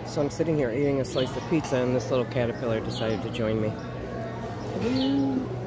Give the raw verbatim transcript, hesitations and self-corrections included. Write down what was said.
So I'm sitting here eating a slice of pizza and this little caterpillar decided to join me.